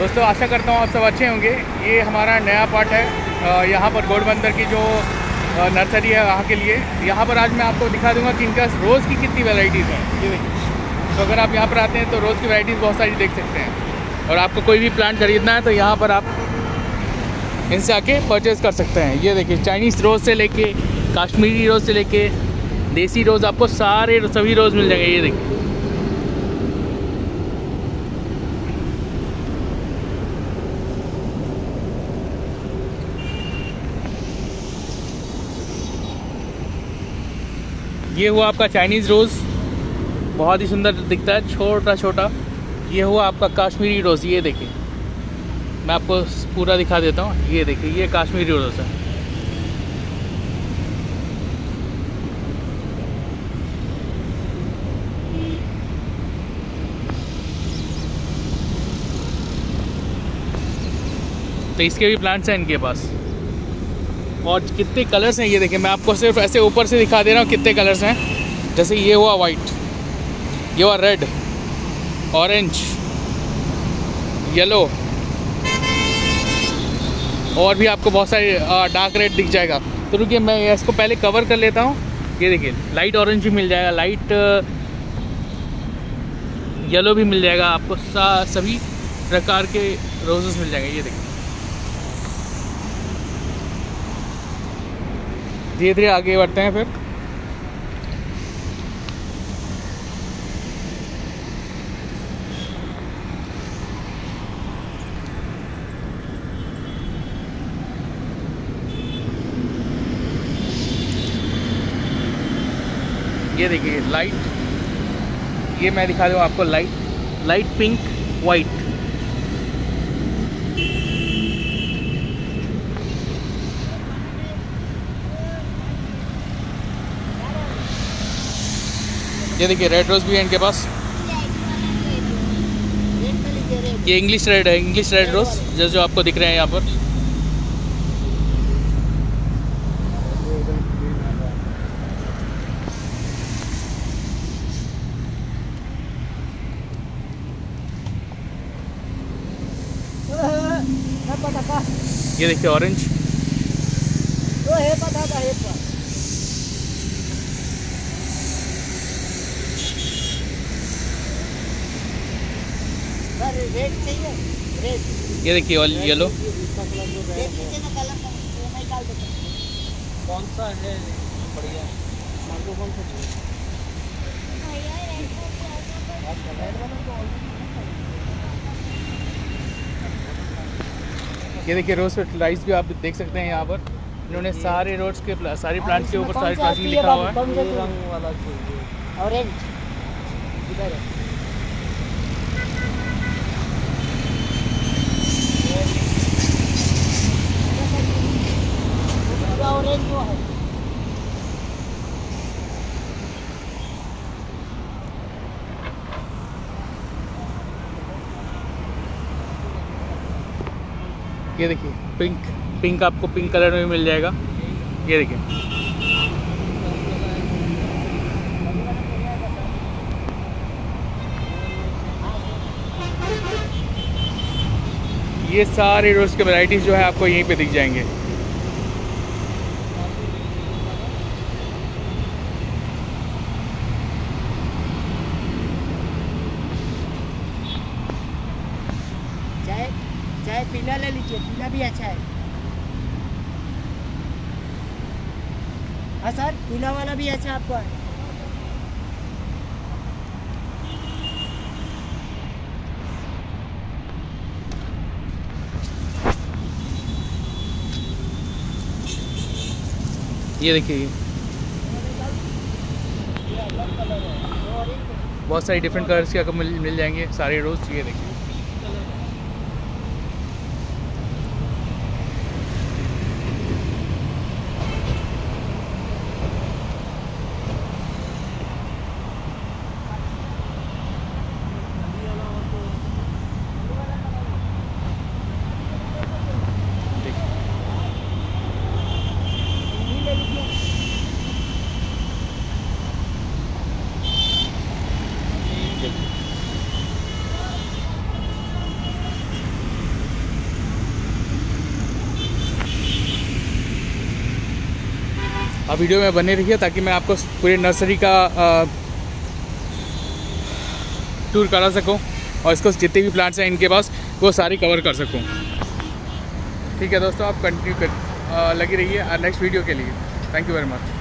दोस्तों आशा करता हूँ आप सब अच्छे होंगे। ये हमारा नया पार्ट है यहाँ पर घोड़बंदर की जो नर्सरी है वहाँ के लिए। यहाँ पर आज मैं आपको दिखा दूँगा कि इनका रोज़ की कितनी वैरायटीज़ हैं। ये देखिए, तो अगर आप यहाँ पर आते हैं तो रोज़ की वैरायटीज़ बहुत सारी देख सकते हैं। और आपको कोई भी प्लांट खरीदना है तो यहाँ पर आप इनसे आके परचेज़ कर सकते हैं। ये देखिए, चाइनीज़ रोज़ से लेके कश्मीरी रोज़ से लेके देसी रोज़, आपको सभी रोज़ मिल जाएंगे। ये देखिए, ये हुआ आपका चाइनीज़ रोज़, बहुत ही सुंदर दिखता है, छोटा छोटा। ये हुआ आपका कश्मीरी रोज़। ये देखिए, मैं आपको पूरा दिखा देता हूँ। ये देखिए, ये कश्मीरी रोज़ है। तो इसके भी प्लांट्स हैं इनके पास, और कितने कलर्स हैं ये देखिए। मैं आपको सिर्फ ऐसे ऊपर से दिखा दे रहा हूँ कितने कलर्स हैं। जैसे ये हुआ वाइट, ये हुआ रेड, ऑरेंज, येलो, और भी आपको बहुत सारे डार्क रेड दिख जाएगा। तो रुकिए, मैं इसको पहले कवर कर लेता हूँ। ये देखिए, लाइट ऑरेंज भी मिल जाएगा, लाइट येलो भी मिल जाएगा आपको। सभी प्रकार के रोजेस मिल जाएंगे। ये देखिए, धीरे धीरे आगे बढ़ते हैं फिर। ये देखिए लाइट, ये मैं दिखा दूँ आपको, लाइट पिंक, वाइट। ये देखिए, रेड रोज़ भी है इनके पास। ये इंग्लिश रेड है, इंग्लिश रेड रोज़ जो आपको दिख रहे हैं यहाँ पर। ये देखिए ऑरेंज, ये देखिए येलो। कौन सा है बढ़िया? ये देखिए, रोज़ फर्टिलाइज भी आप देख सकते हैं यहाँ पर। इन्होंने सारे रोड्स के सारे प्लांट्स के ऊपर सारी प्लास्टिक लिखा हुआ है। रंग वाला चाहिए, ऑरेंज इधर है। ऑरेंज जो है, ये देखिए पिंक आपको पिंक कलर में मिल जाएगा। ये देखिए, ये सारे रोज़ के वैरायटीज़ जो है आपको यहीं पे दिख जाएंगे। चाहे पीला ले लीजिए, पीला भी अच्छा है। हाँ सर, पीला वाला भी अच्छा आपको है। ये देखिए, बहुत सारी डिफरेंट कलर्स के आपको मिल जाएंगे सारे रोज़। ये देखिए, आप वीडियो में बने रहिए ताकि मैं आपको पूरे नर्सरी का टूर करा सकूं और इसको जितने भी प्लांट्स हैं इनके पास वो सारी कवर कर सकूं। ठीक है दोस्तों, आप कंटिन्यू कर लगी रहिए नेक्स्ट वीडियो के लिए। Thank you very much.